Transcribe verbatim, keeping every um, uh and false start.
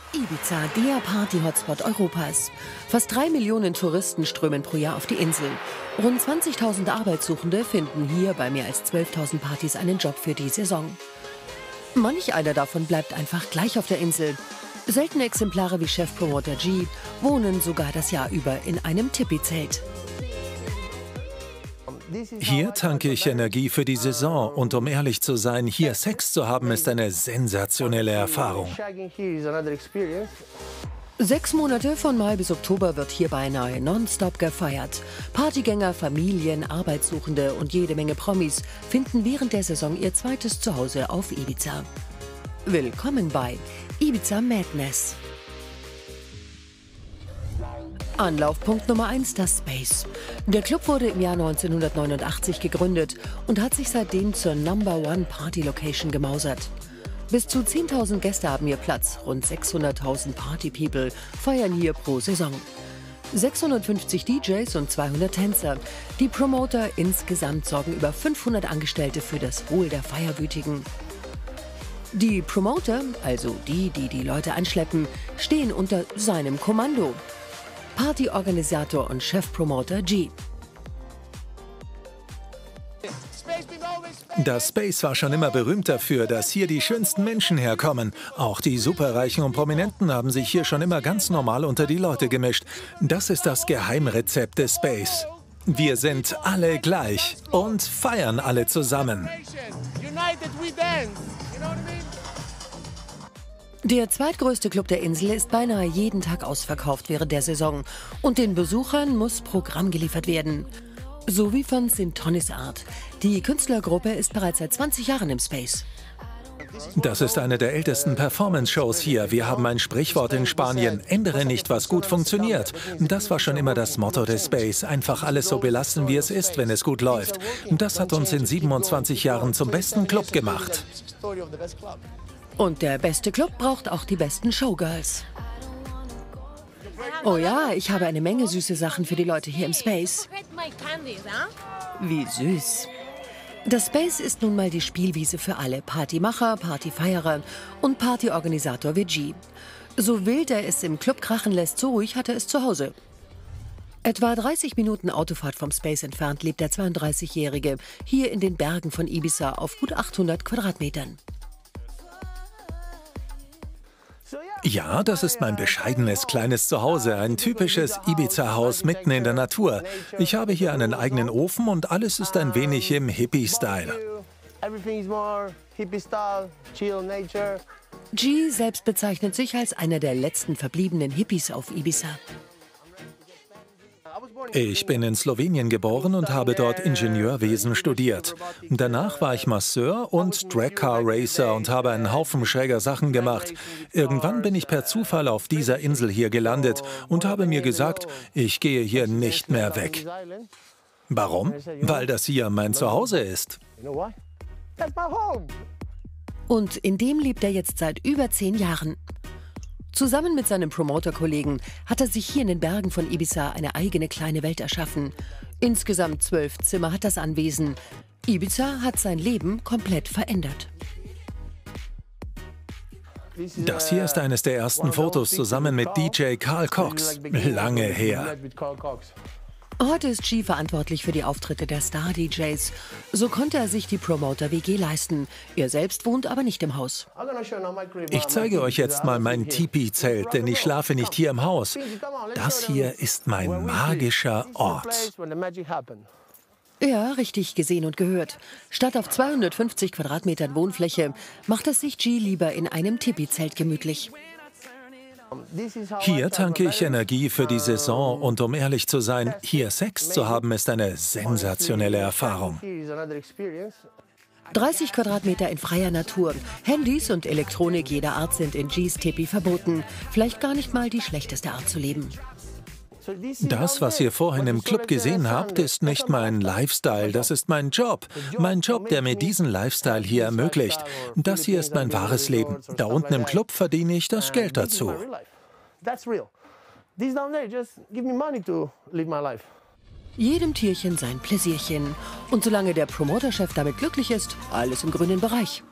Ibiza, der Party-Hotspot Europas. Fast drei Millionen Touristen strömen pro Jahr auf die Insel. Rund zwanzigtausend Arbeitssuchende finden hier bei mehr als zwölftausend Partys einen Job für die Saison. Manch einer davon bleibt einfach gleich auf der Insel. Seltene Exemplare wie Chefpromoter G wohnen sogar das Jahr über in einem Tipi-Zelt. Hier tanke ich Energie für die Saison und um ehrlich zu sein, hier Sex zu haben, ist eine sensationelle Erfahrung. Sechs Monate von Mai bis Oktober wird hier beinahe nonstop gefeiert. Partygänger, Familien, Arbeitssuchende und jede Menge Promis finden während der Saison ihr zweites Zuhause auf Ibiza. Willkommen bei Ibiza Madness. Anlaufpunkt Nummer eins, das Space. Der Club wurde im Jahr neunzehnhundertneunundachtzig gegründet und hat sich seitdem zur Number One Party Location gemausert. Bis zu zehntausend Gäste haben hier Platz, rund sechshunderttausend Party-People feiern hier pro Saison. sechshundertfünfzig D Js und zweihundert Tänzer. Die Promoter insgesamt sorgen über fünfhundert Angestellte für das Wohl der Feierwütigen. Die Promoter, also die, die die Leute anschleppen, stehen unter seinem Kommando. Partyorganisator und Chefpromoter G. Das Space war schon immer berühmt dafür, dass hier die schönsten Menschen herkommen. Auch die Superreichen und Prominenten haben sich hier schon immer ganz normal unter die Leute gemischt. Das ist das Geheimrezept des Space. Wir sind alle gleich und feiern alle zusammen. Der zweitgrößte Club der Insel ist beinahe jeden Tag ausverkauft während der Saison. Und den Besuchern muss Programm geliefert werden. So wie von Sintonis Art. Die Künstlergruppe ist bereits seit zwanzig Jahren im Space. Das ist eine der ältesten Performance-Shows hier. Wir haben ein Sprichwort in Spanien: ändere nicht, was gut funktioniert. Das war schon immer das Motto des Space. Einfach alles so belassen, wie es ist, wenn es gut läuft. Das hat uns in siebenundzwanzig Jahren zum besten Club gemacht. Und der beste Club braucht auch die besten Showgirls. Oh ja, ich habe eine Menge süße Sachen für die Leute hier im Space. Wie süß. Das Space ist nun mal die Spielwiese für alle Partymacher, Partyfeierer und Partyorganisator wie G. So wild er es im Club krachen lässt, so ruhig hat er es zu Hause. Etwa dreißig Minuten Autofahrt vom Space entfernt lebt der zweiunddreißigjährige hier in den Bergen von Ibiza auf gut achthundert Quadratmetern. Ja, das ist mein bescheidenes kleines Zuhause, ein typisches Ibiza-Haus mitten in der Natur. Ich habe hier einen eigenen Ofen und alles ist ein wenig im Hippie-Style. G selbst bezeichnet sich als einer der letzten verbliebenen Hippies auf Ibiza. Ich bin in Slowenien geboren und habe dort Ingenieurwesen studiert. Danach war ich Masseur und Dragcar Racer und habe einen Haufen schräger Sachen gemacht. Irgendwann bin ich per Zufall auf dieser Insel hier gelandet und habe mir gesagt, ich gehe hier nicht mehr weg. Warum? Weil das hier mein Zuhause ist. Und in dem lebt er jetzt seit über zehn Jahren. Zusammen mit seinem Promoter-Kollegen hat er sich hier in den Bergen von Ibiza eine eigene kleine Welt erschaffen. Insgesamt zwölf Zimmer hat das Anwesen. Ibiza hat sein Leben komplett verändert. Das hier ist eines der ersten Fotos zusammen mit D J Carl Cox. Lange her. Heute ist G verantwortlich für die Auftritte der Star-D Js. So konnte er sich die Promoter-W G leisten. Er selbst wohnt aber nicht im Haus. Ich zeige euch jetzt mal mein Tipi-Zelt, denn ich schlafe nicht hier im Haus. Das hier ist mein magischer Ort. Ja, richtig gesehen und gehört. Statt auf zweihundertfünfzig Quadratmetern Wohnfläche macht es sich G lieber in einem Tipi-Zelt gemütlich. Hier tanke ich Energie für die Saison und um ehrlich zu sein, hier Sex zu haben, ist eine sensationelle Erfahrung. dreißig Quadratmeter in freier Natur. Handys und Elektronik jeder Art sind in Gs Tipi verboten. Vielleicht gar nicht mal die schlechteste Art zu leben. Das, was ihr vorhin im Club gesehen habt, ist nicht mein Lifestyle, das ist mein Job. Mein Job, der mir diesen Lifestyle hier ermöglicht. Das hier ist mein wahres Leben. Da unten im Club verdiene ich das Geld dazu. Jedem Tierchen sein Pläsierchen. Und solange der Promoterchef damit glücklich ist, alles im grünen Bereich.